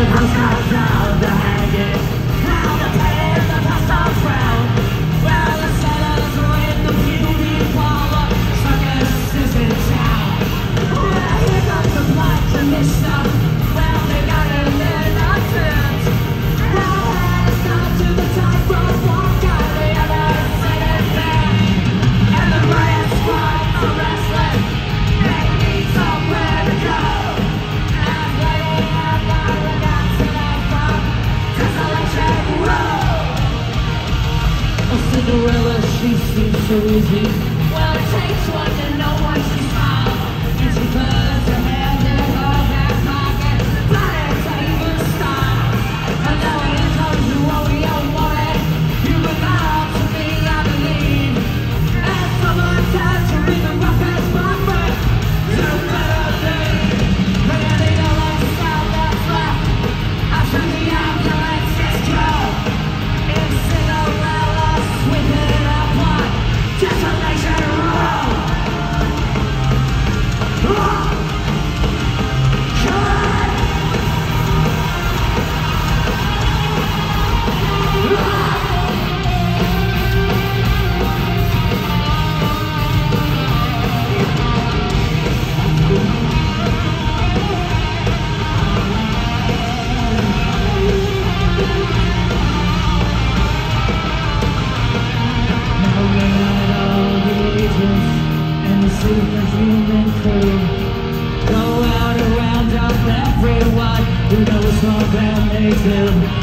Cinderella, she seems so easy. Well, it takes one to know when she smiles, and she puts her hand in her back pocket, but it's even style. And now when it comes to what we all wanted, you belong to me, I believe. And someone says to me the roughest my friend, you better leave. But I think I like the sound that's left after the ambulance is killed. It's Cinderella within a plot, Desolation Road. And the superhuman crew go out and round up everyone who knows what they do.